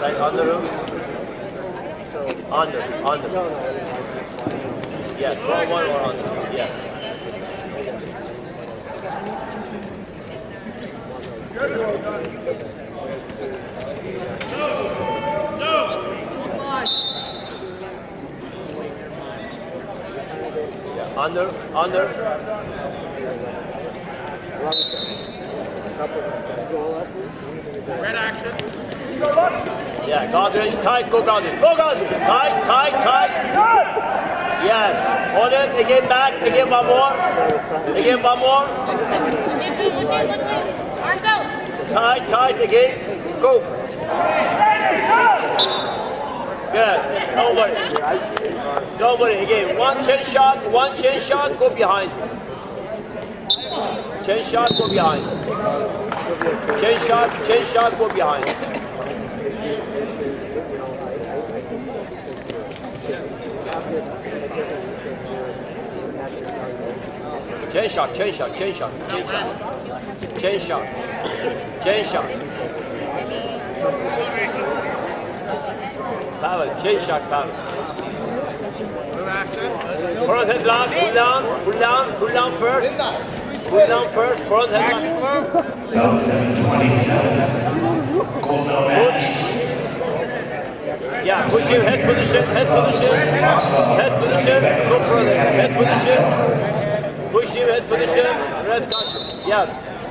Outside, under room. Under. Yes, one or under. Yes. Yeah, under. Red action. Yeah, guard range tight, go guard it. Tight. Yes, hold it, again back, again one more. Arms out. Tight, again, go. Good, nobody, again, one chain shot, go behind. Chain shot, go behind. Chain shot, go behind. Chain shot. Pavan, chain shot, Pavan. Front headlock, pull down first. Front headlock. About 7:27. Cold no match. Yeah, push him, head position. Go further, head position. Push him, head position. Red caution. Yeah.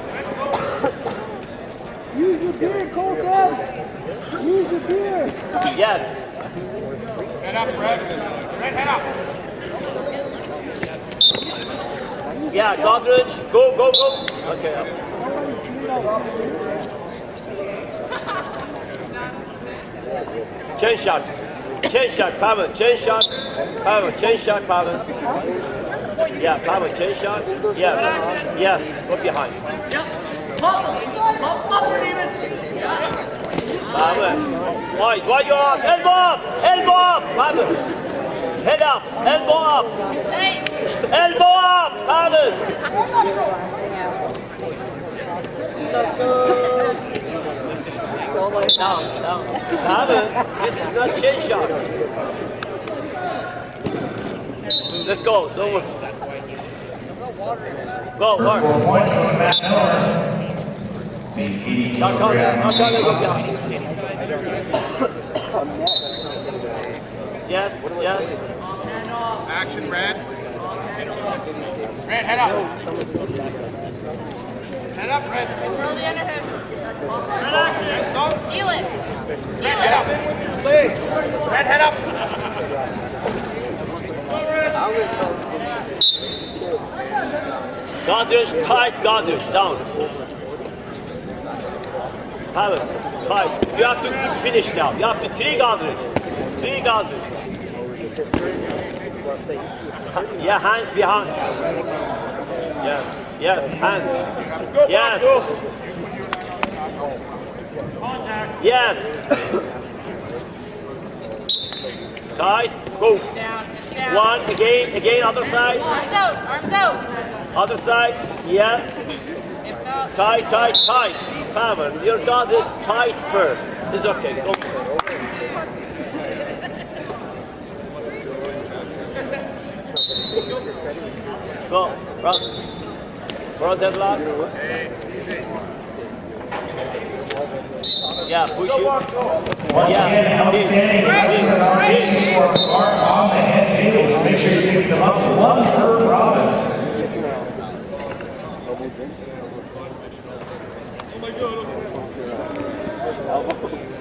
Use your beard, Colton! Use your beard! Yes. Head up, Red. Red, head up. Yeah, Godridge. Go. Okay. Chain shot, Pavan. Chain shot, Pavan. Yeah, Pavan, chain shot. Yes. Go behind. Yep. Pop, Steven. Pavan. Why you up? Elbow up, Pavan. Head up, elbow up. Hey. Elbow up, Pavan. Down. Pavan, this is not chain shot. Let's go, don't worry. Go, work. 4 points on the Matt Miller. The 80 kilogram. Yes. Action, Red. Red, head up. Head up, Red. Control the underhook. Red action. Feel it. Red, head up. Red, head up. Godridge, tight, Godridge, down. Pavan, tight. You have to finish now. You have to 3 Godridge. Yeah, hands behind. Yes, hands. Yes. Yes. Tight, go. Down. One, again, other side. Arms out. Other side, yeah. Tight. Pavan, your guard is tight first. It's okay, go. Go, cross headlock. Yeah, push it. Once again, outstanding excellent for Mark on the head tables. Make sure you're picking them up 1 per province. Oh my God.